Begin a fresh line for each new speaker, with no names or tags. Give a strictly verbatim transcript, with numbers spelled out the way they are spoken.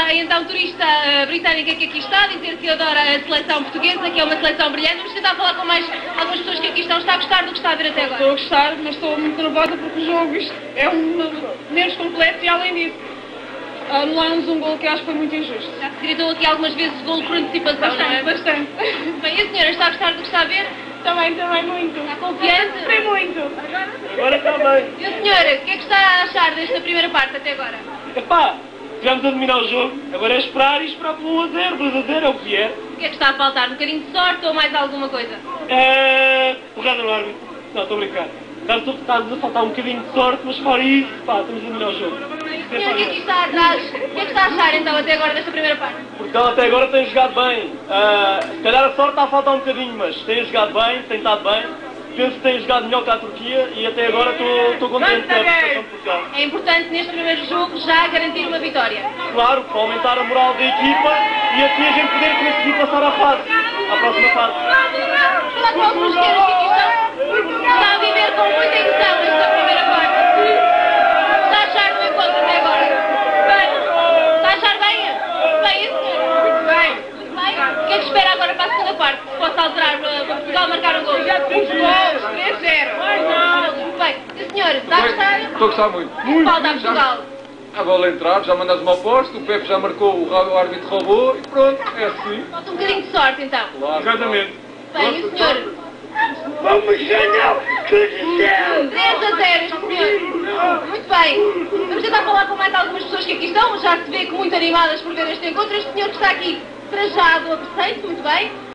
a então turista uh, britânica que aqui está, a dizer que adora a seleção portuguesa, que é uma seleção brilhante. Vamos tentar falar com mais algumas pessoas que aqui estão. Está a gostar do que está a ver até agora?
Estou a gostar, mas estou muito nervosa porque o jogo isto é um menos completo e além disso anulámos um gol que acho que foi muito injusto.
Já se gritou aqui algumas vezes gol por antecipação,
Bastante,
não é?
bastante.
Bem, e a senhora está a gostar do que está a ver?
Também, também muito.
Está confiante?
Gostei muito.
Agora está bem.
E a senhora, o que é que está a achar desta primeira parte até agora?
Epá, tivemos a dominar o jogo, agora é esperar e esperar pelo um a zero, dois a zero é o que vier.
O que é que está a faltar? Um bocadinho de sorte ou mais alguma coisa?
É... porrada no árbitro. Não, estou a brincar. Está-nos a faltar um bocadinho de sorte, mas fora isso, pá, estamos a dominar o jogo.
Senhora, o que é que está atrás? O que é que está a achar então até agora desta primeira parte?
Portugal até agora tem jogado bem. Ah, se calhar a sorte está a faltar um bocadinho, mas tem jogado bem, tem estado bem. Penso que tem jogado melhor que a Turquia e até agora estou contente com a prestação de Portugal.
É importante neste primeiro jogo já garantir uma vitória.
Claro, para aumentar a moral da equipa e assim a gente poder conseguir passar à fase, à próxima fase.
Falar com alguns que aqui estão, está a viver com muita emoção esta primeira parte. Está a achar do encontro até agora? Bem. Está a achar bem? Bem, isso, senhor? Muito bem. Muito bem. O que é que espera agora para a segunda parte? Se possa alterar para, para Portugal marcar um gol?
Já temos gols, três a zero.
Muito bem. E a senhora, está a gostar?
Estou a gostar muito.
O que falta a Portugal?
A bola entrar, já mandas uma aposta, o Pepe já marcou, o árbitro roubou e pronto, é assim.
Falta um bocadinho de sorte então.
Claro.
Exatamente.
Bem, e o senhor?
Vamos ganhar tudo
três a zero, este senhor. Muito bem. Vamos tentar falar com mais algumas pessoas que aqui estão. Já se vê que muito animadas por ver este encontro. Este senhor que está aqui trajado, apressei-se, muito bem.